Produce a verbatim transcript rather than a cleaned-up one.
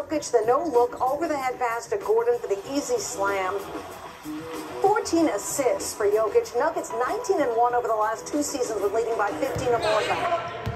Jokic, the no-look, over-the-head pass to Gordon for the easy slam. fourteen assists for Jokic. Nuggets nineteen and one over the last two seasons with leading by fifteen or more.